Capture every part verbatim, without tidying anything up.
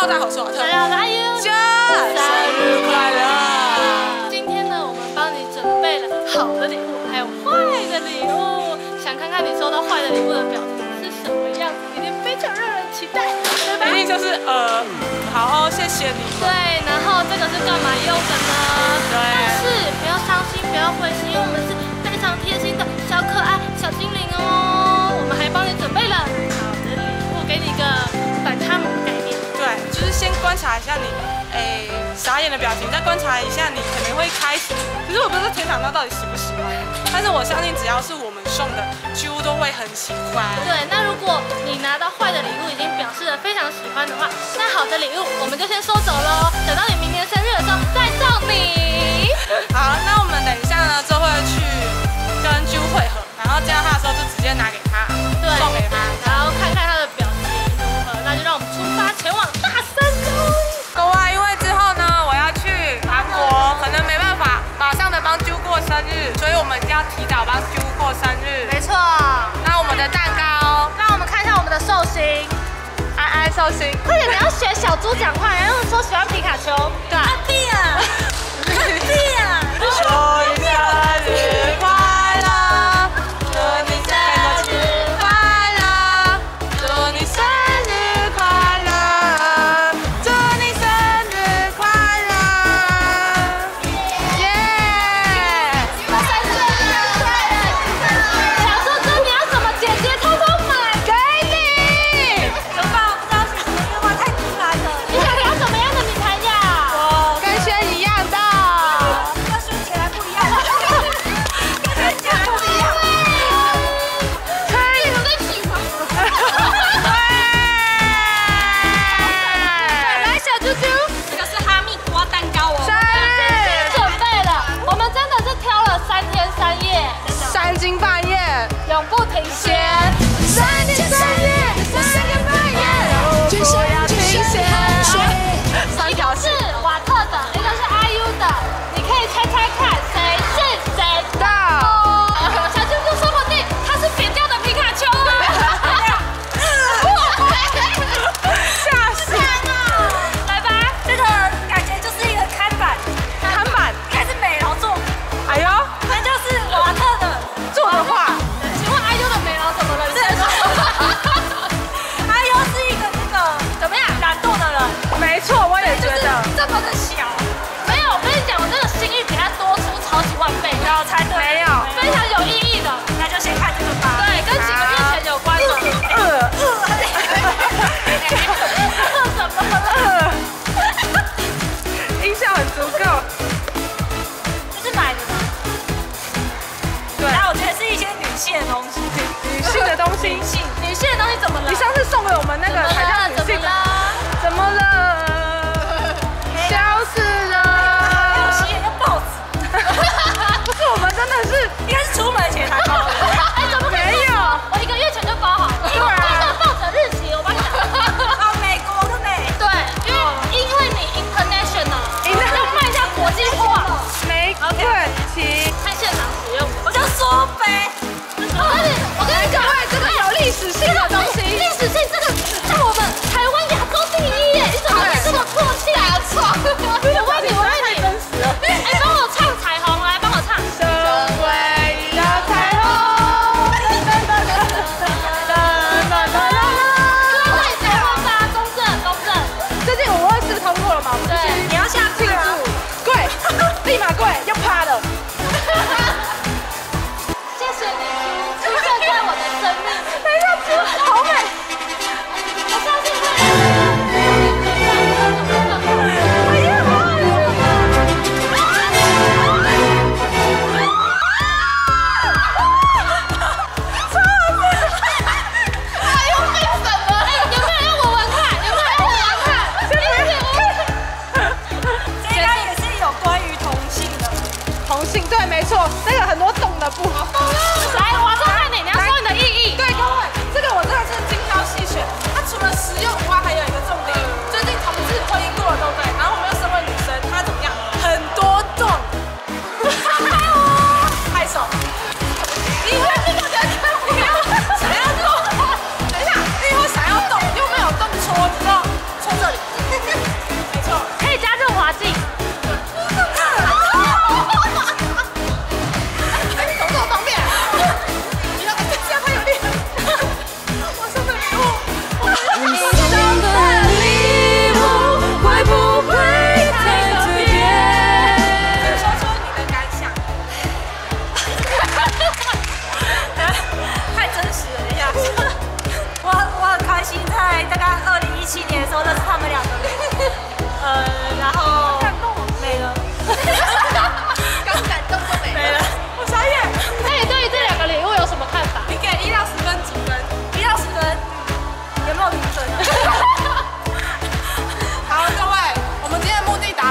Hello， 大家好，我是瓦特。 大家好，我是阿 U。 生日快乐！ 今天呢，我们帮你准备了好的礼物，还有坏的礼物。想看看你收到坏的礼物的表情是什么样子，一定非常让人期待，对吧？ 一定就是呃，好，谢谢你。 对，然后这个是干嘛用的呢？ 对。 但是不要伤心，不要灰心，因为我们是非常贴心的小可爱小精灵哦。我们还帮你准备了好的礼物，给你一个反差萌概念。 对，就是先观察一下你，诶，傻眼的表情，再观察一下你可能会开始。可是我不知道甜糖糕到底喜不喜欢，但是我相信只要是我们送的，几乎都会很喜欢。 对，那如果你拿到坏的礼物已经表示了非常喜欢的话，那好的礼物我们就先收走喽，等到你明年生日的时候再送你。 好，那我们等一下呢就会去跟 Ju 会合，然后见到他的时候就直接拿给他， 对， 送给他， 然后看看他的表情如何，那就让我们出发前往大山中。 各位，因为之后呢我要去韩国，可能没办法马上的帮 Ju 过生日，所以我们要提早帮 Ju 过生日。 没错， 那我们的蛋糕， 让我们看一下我们的寿星。 安安寿星， 快点，你要学小猪讲话，然后说喜欢皮卡丘。对，阿弟啊，阿弟啊， 祝你生日快乐，祝你生日快乐，祝你生日快乐，祝你生日快乐，耶！ 我生日快乐！小猪猪，你要什么？姐姐偷偷买给你。 怎么办？我不知道是什么电话太突然了。 你想要什么样的米苔呀？ 我跟轩一样的。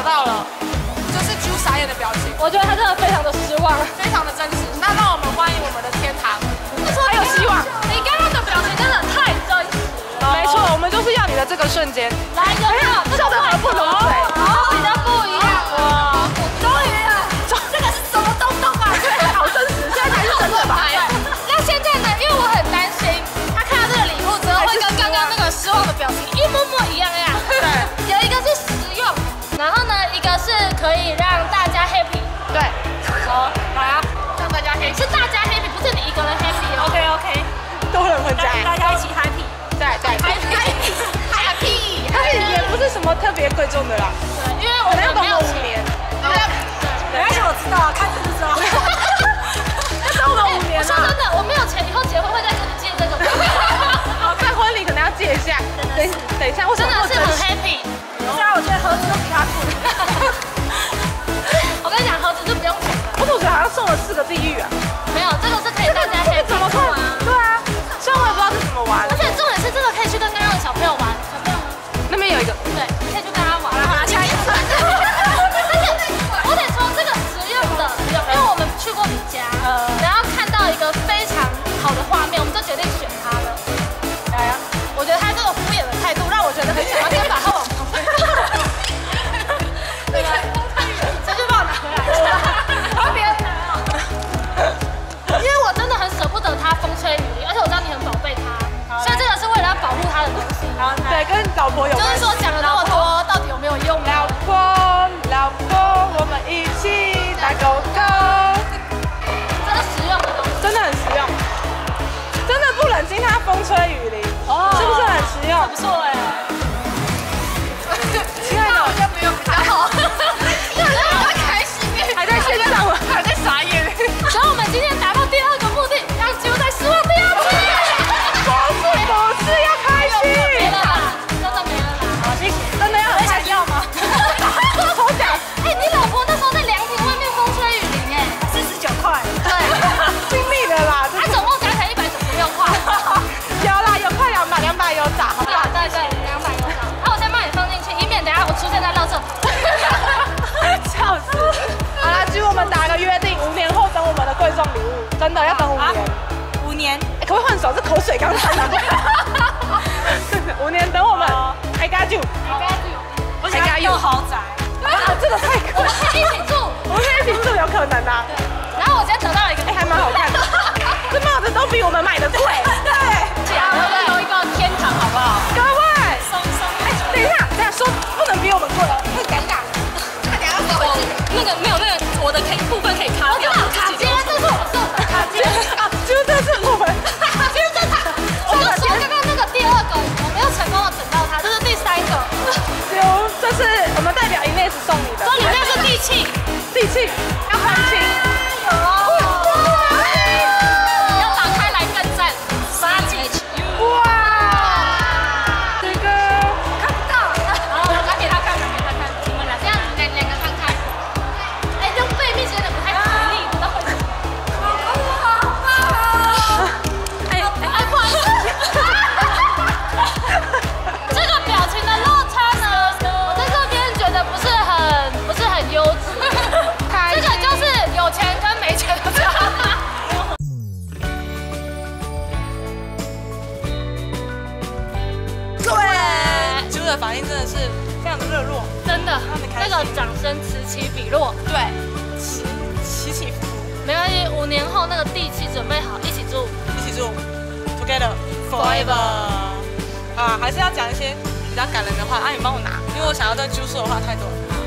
拿到了，就是啾傻眼的表情， 我觉得他真的非常的失望， 非常的真实。那让我们欢迎我们的天堂， 还有希望。你刚刚的表情真的太真实了。 没错，我们就是要你的这个瞬间。 来，有没有？ 笑得合不拢嘴， 好，比较不一样哇。 终于了，这个是什么东东啊？ 好真实，现在才是真的吧？ 那现在呢？因为我很担心，他看到这个礼物之后会跟刚刚那个失望的表情一模模一样样。 对， 有一个是实用，然后呢，一个是可以让大家 happy。 对， 好， 来啊，让大家 happy， 是大家 happy， 不是你一个人 happy 哦。 OK OK， 多人混在， 大家一起 happy， 对对 happy happy， 它也不是什么特别贵重的啦， 对，因为我们没有钱。 五年， 没关系，我知道啊，看这就知道。 那我们五年了， 说真的，我没有钱，以后结婚会再跟你借这个。 好，办婚礼可能要借一下，等等一下，我真的是很 happy。 虽然我觉得盒子都比他贵。 我跟你讲，盒子就不用钱了。 我总觉得好像送了四个地狱啊， 没有，这个是可以大家 happy 怎么看？对啊，虽然我也不知道这怎么玩而，且重点是这个可以去跟刚刚的小朋友玩，小朋友那边有一个， 对，可以去跟他玩。 好了，下一次。 我得说这个实用的，因为我们去过你家，然后看到一个非常好的画面，我们就决定选它了。来啊！我觉得他这个敷衍的态度让我觉得很想要先把它往旁边。对吧？这就帮我拿回来。旁边。因为我真的很舍不得它风吹雨淋，而且我知道你很宝贝它，所以这个是为了要保护它的东西。 对，跟老婆有就关系。 是说讲了那么多，到底有没有用呢？ 老婆，老婆，我们一起打狗狗， 这个实用的东西。 真的很实用，真的不忍心它风吹雨淋， 哦是不是很实用？ 不错哎。 亲爱的， 好像没有比较好。很开心哎， 还在线上吗？还在傻眼。 所以我们今天达到第二个目的，让啾在失望第二次。 不是不是要开心， 没了啦，真的没了啦。 好谢谢，真的要很开心要吗？ 抽奖， 哎，你老婆那时候在凉亭外面风吹雨淋哎。 四十九块。 对， 尽力了啦， 它总共加起来一百九十六块。 有啦，有快两百，两百有找，好不好？ 对对，两百多张。那我先帮你放进去，以免等下我出现在垃圾桶。 笑死！好啦，祝我们打个约定，五年后等我们的贵重礼物，真的要等五年。 五年。 哎，可不可以换手？这口水刚才拿过来。五年等我们 ，I got you， 我想要又豪宅。 啊，这个太可我们可以一起住。 我们可以一起住有可能啊。 然后我今天得到了一个， 哎，还蛮好看的。这帽子都比我们买的贵。对。 我们有一个天堂，好不好？ 各位， 松松。 哎，等一下，等一下说不能比我们贵，会尴尬。 快点要走回去。 那个没有那个我的可以部分可以卡掉。卡接，这是我送的卡接啊，就是这是我们。 其实这是我就说刚刚那个第二个，我没有成功的整到它，这是第三个。 就这是我们代表 Ines 送你的。 这里面是地气， 地气要欢庆。 要打开来更赞。八 H U。 哇，这个看不到。好，我拿给他看，拿给他看。你们俩这样两两个摊开。哎，用背面显得不太合理，你知道吗？哎哎，不好意思。这个表情的落差呢，我在这边觉得不是很不是很优质。这个就是有钱跟没钱的差。 对，猪的反应真的是非常的热络， 真的，那个掌声此起彼落。 对，起起起伏伏， 没关系，五年后那个地契准备好，一起住。 一起住 ，together forever。啊，还是要讲一些比较感人的话，啊，你帮我拿，因为我想要对猪说的话太多了。